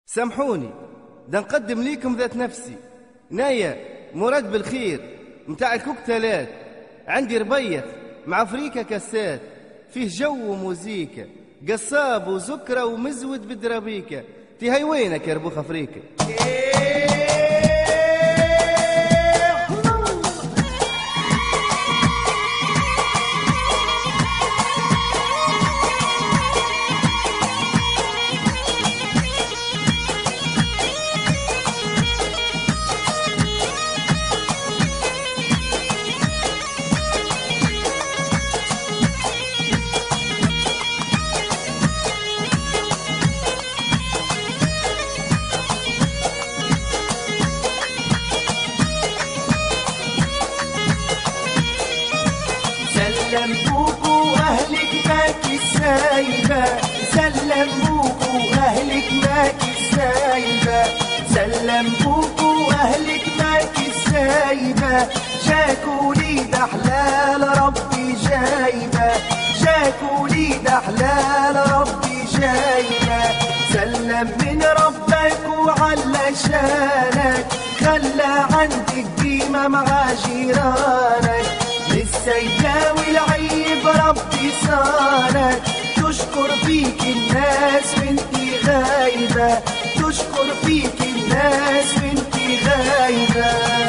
سامحوني، ده نقدم ليكم ذات نفسي. نايا مراد بالخير متاع الكوكتيلات. عندي ربيث مع فريكة كاسات، فيه جو وموزيكا، قصاب وسكرة ومزود بدرابيكا. هاي وينك يا ربوخ افريكا؟ سلم بوكو أهلك ماكي سايبة، سلم بوكو أهلك ماكي سايبة، سلم بوكو أهلك ماكي سايبة. جاكوا لي دحلال ربي جايبة، جاكوا لي دحلال ربي جايبة. سلم من ربك وعلى شانك، خلى عندك قيمة مع جيرانك. للسيدة والعيب ربي صانك، تشكر فيك الناس وانتي غايبة، تشكر فيك الناس وانتي غايبة.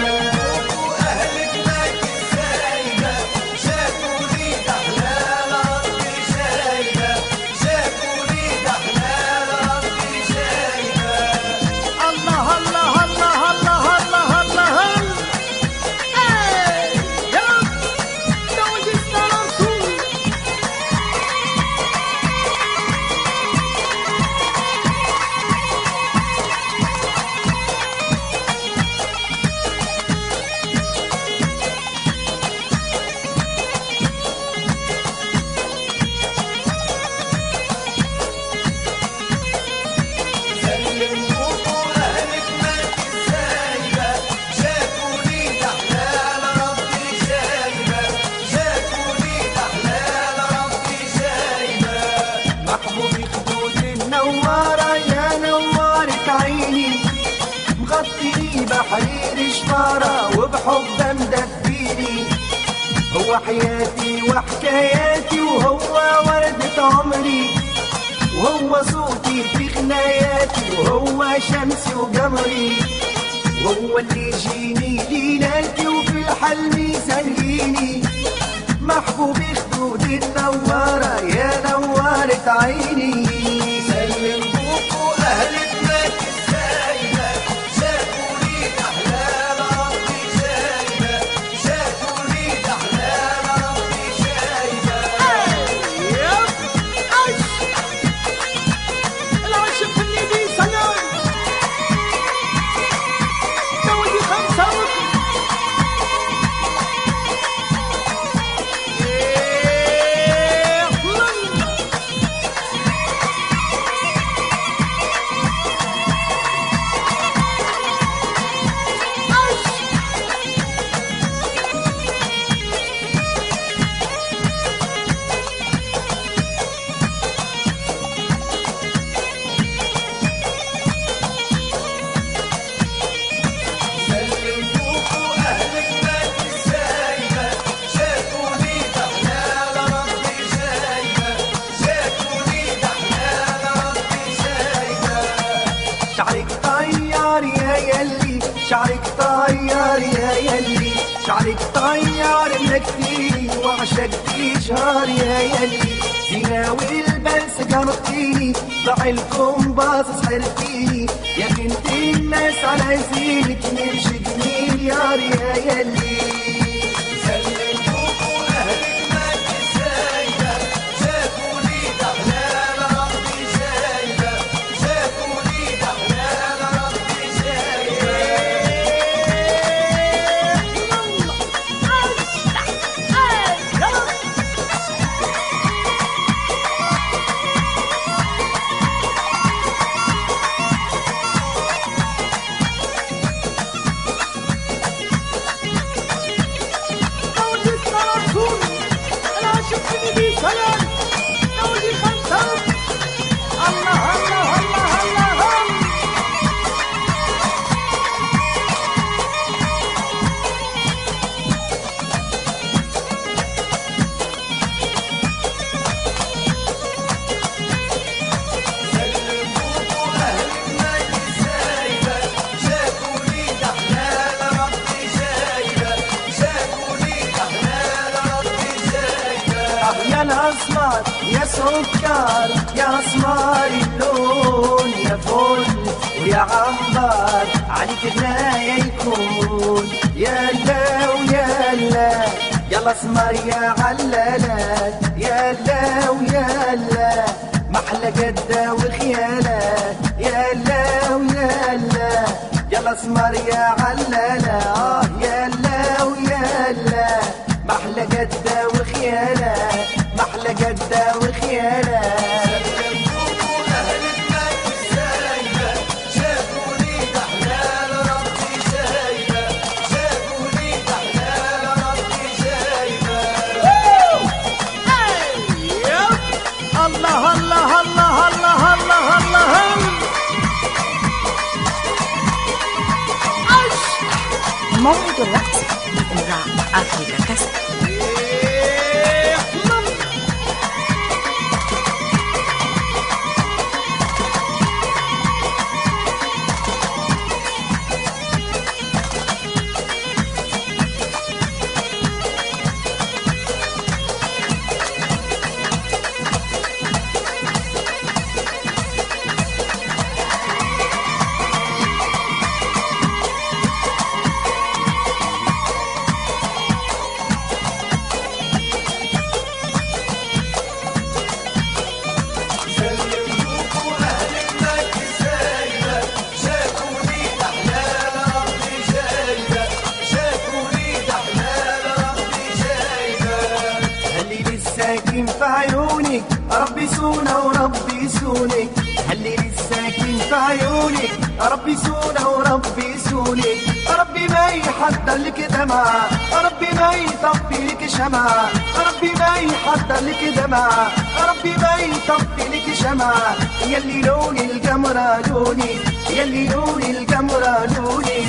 مغطيني بحرير شفارة وبحب مدفيني، هو حياتي وحكاياتي وهو وردة عمري، وهو صوتي في غناياتي وهو شمسي وقمري، وهو اللي يجيني ليلاتي وفي الحلم يسليني. محبوبي خدود النوارة يا نوارة عيني. سلم بوكو أهلك ماكي سايبة، شافوا لي أحلام ربي جايبة، شافوا لي أحلام ربي جايبة. العاشق النبي سلام داودي خمسة شعرك طيار يا يلي، شعرك طيار يا يلي، شعرك طيار ملكتيني وعشقتي شهر يا يلي. زينة والبنس قرطيني، ضع الكومباس سحرتيني، يا بنت الناس على زينك نرشد مليار يا يلي. سلم بوكو أهلك ماكي سايبة، شافوا لي أحلام ربي جايبة، شافوا لي أحلام ربي جايبة. سكر يا اسمر اللون يا فل ويا عنبر عليك غنايا يكون يا لا ويا لا يلا اسمر يا علالات يا لا ويا لا محلى جدة وخيالات يا لا ويا لا يلا اسمر يا علالات يا لا ويا لا محلى جدة وخيالات محلى جدة وخيالات الله الله الله الله الله الله موعد الرقص بإذاعة أفريكا كاسيت. ساكن في عيونك ربي سونا وربي سونك هلي الساكن في عيونك ربي سونا وربي سونك ربي ما يحضر لك دمعة ربي ما يطفي لك شمعة ربي ما يحضر لك دمعة ربي ما يطفي لك شمعة يلي لون القمرة لوني يلي لون القمرة لوني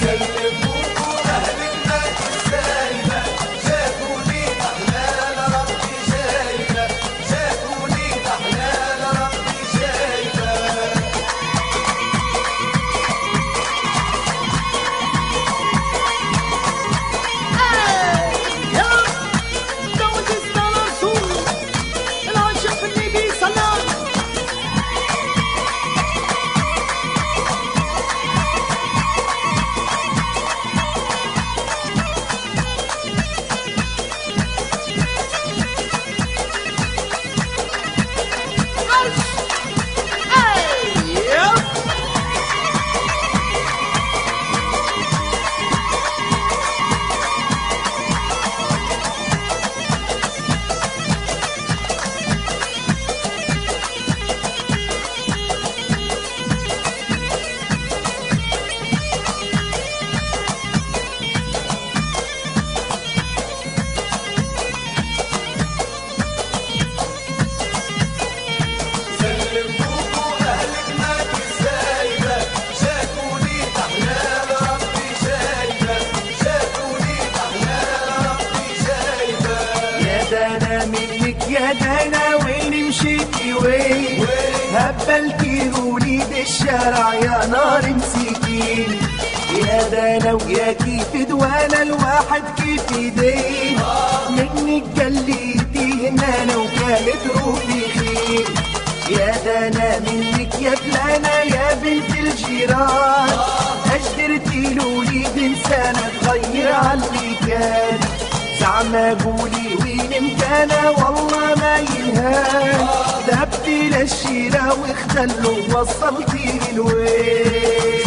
يا دانا وين مشيتي وين هبلتي قولي بالشارع يا نار مسكين يا دانا ويا كيف دوانا الواحد كيف يدين منك قليتي هنا وكانت روحي خير يا دانا منك يا فلانة يا بنت الجيران أجدرتي لولي بإنسانة تغير عاللي كان زعما قولي وين مكانه والله ما ينهان ذهبتي للشيرة واختلوا وصلتي الوين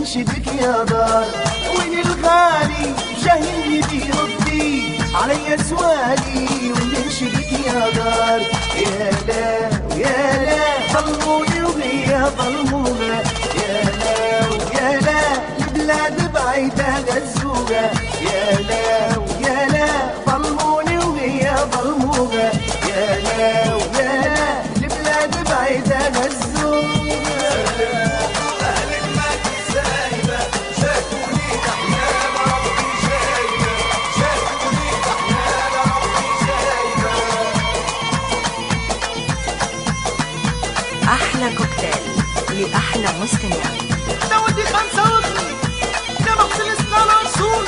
ننشدك يا دار. وين الغالي جاهل بيردي علي سؤالي وننشدك يا دار. يا لا ويا لا ظلموني وهي ظلمونا، يا لا ويا لا البلاد بعيدة غزونا، يا لا ويا لا ظلموني وهي ظلمونا، يا لا ويا لا البلاد بعيدة غزونا. أحلى كوكتيل لأحلى مستمع. ده ودي 25 ده محسن اسمه رسول.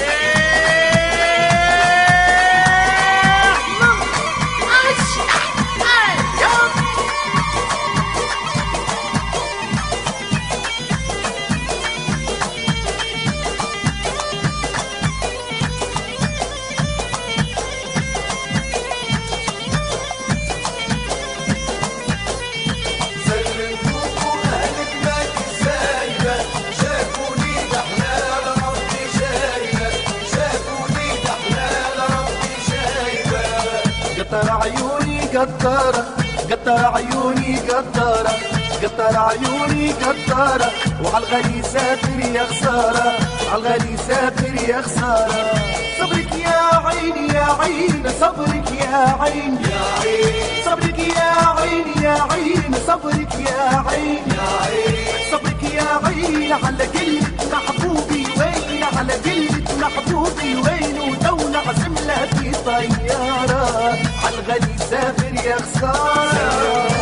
قطر عيوني قطارة، قطر عيوني قطارة، قطر عيوني قطارة، وعالغالي سافر يا خسارة، عالغالي سافر يا خسارة. صبرك يا عيني يا عين، صبرك يا عين يا عين، صبرك يا عين يا عين، صبرك يا عين يا عين، صبرك يا عين على قلبك محبوبي وين، على قلبك محبوبي وين، ودولة عزملة في طيارة عالغالي سافر يا خسارة.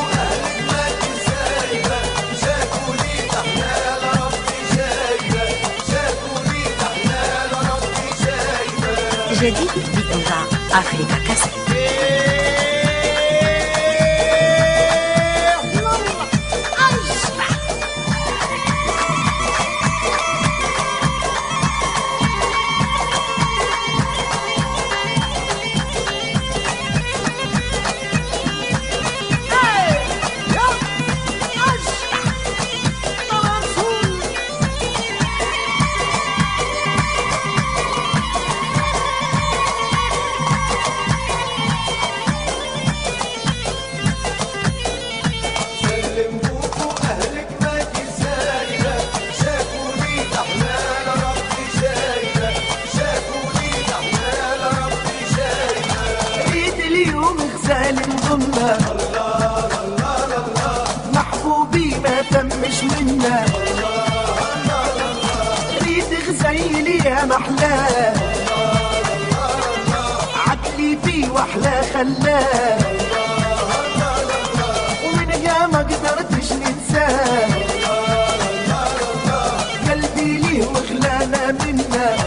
جديد بإذاعة أفريكا كاسيت. محبوبي ما تمش منا، ريد غزيلي يا محلاه، عدلي فيه واحلى خلاه، ومنها ما قدرتش ننساه، قلبي ليه وخلانا منا.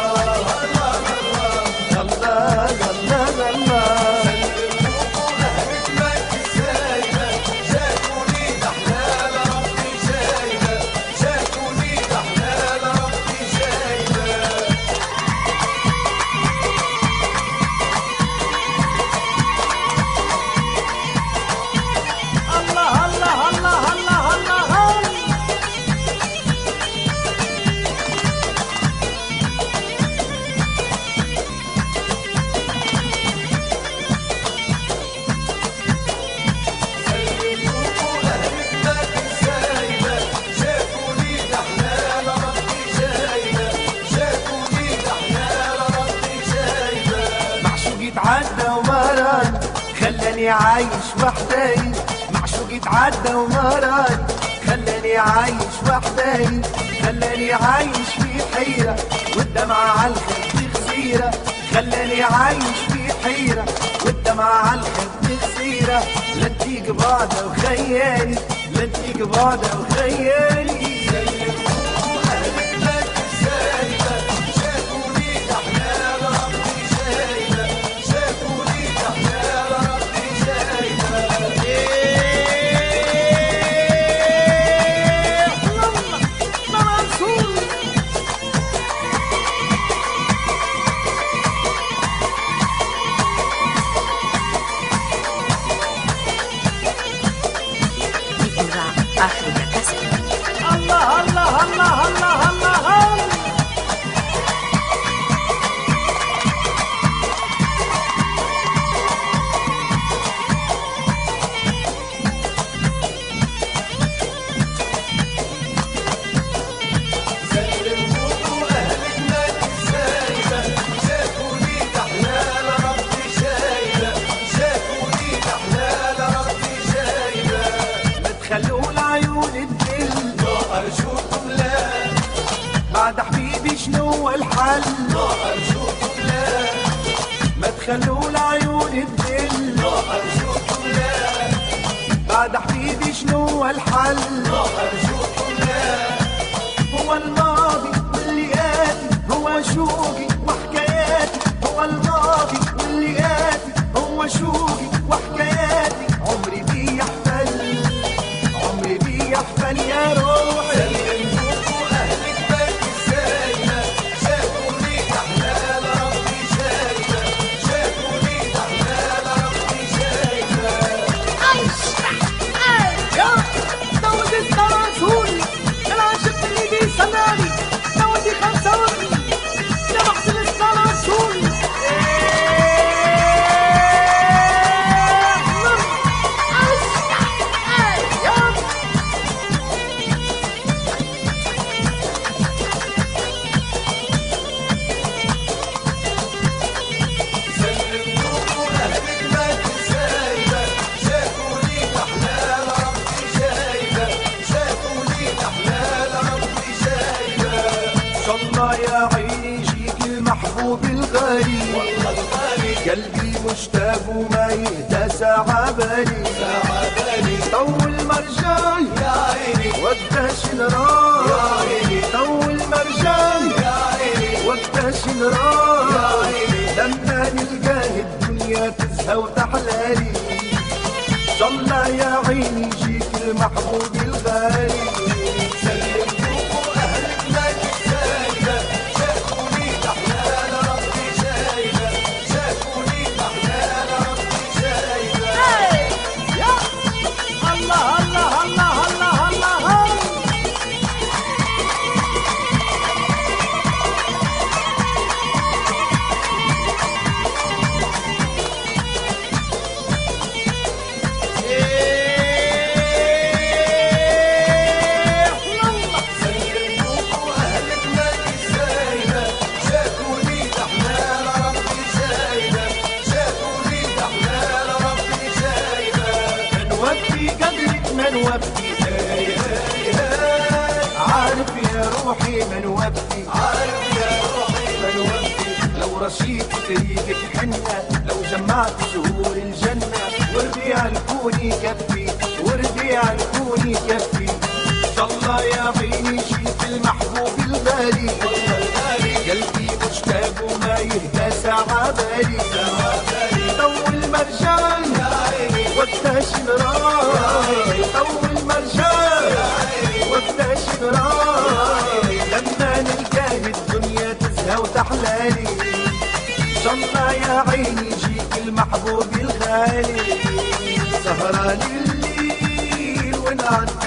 عدى ومران خلاني عايش وحداني، معشوقي اتعدى ومران خلاني عايش وحداني، خلاني عايش في حيرة والدمعة عالخد خسيرة، خلاني عايش في حيرة والدمعة عالخد خسيرة. لا تيجي بعدها وخيالي، لا تيجي بعدها وخيالي. أفريكا كاسيت. بعد حبيبي شنو هو الحل؟ لا أرجوكم لا، ما تخلوا العيون تذل. لا أرجوكم لا، بعد حبيبي شنو هو الحل؟ لا أرجوكم لا، هو الماضي واللي آتي، هو شوقي وحكاياتي. هو الماضي واللي آتي، هو شوقي وحكاياتي. عمري بيحفل، عمري بيحفل يا روحي. سلموكوا أهلك باقي السايبة، شافوا ليك أحلال ربي شايبة، شافوا ليك أحلال ربي شايبة. يا داود التراسوني العاشق اللي بيسمعني داود 45 يا محسن التراسوني. سلموكوا أهلك باقي السايبة، شافوا ليك أحلال ربي شايبة، شافوا ليك أحلال ربي شايبة. ان شاء الله يا عيني يجيك المحبوب الغالي. والله الغالي قلبي مشتاق وما يهدى ساعة بالي. ساعة بالي طول مرجان يا عيني، وقتاش نراه. يا عيني طول مرجان يا عيني وقتاش نراه. يا عيني. لما نلقاه الدنيا تزهى وتحلالي. ان شاء الله يا عيني يجيك المحبوب الغالي. سلموكوا أهلك باقي السايبة، شافوا ليك أحلال ربي شايبة، شافوا ليك أحلال ربي شايبة. يا الله الله الله الله الله. سلموكوا أهلك باقي السايبة، شافوا ليك أحلال ربي شايبة، شافوا ليك أحلال ربي شايبة. من وفي قدرك من وفي. عارف يا روحي من وفي. عارف يا روحي من وفي، لو رشيت طريقك حنة، لو جمعت زهور الجنة، وربيع الكون يكفي، وربيع الكون يكفي. ان شاء الله يا عيني جيت المحبوب الغالي. والله الغالي قلبي مشتاق وما يهدى ساعة بالي. ساعة بالي طول مرجان يا عيني، وقتاش نراه. طول مرجان وقتاش نراه. لما نلقاه الدنيا تزهى وتحلالي. ان شاء الله يا عيني يجيك المحبوب الغالي. سهران الليل ونعدي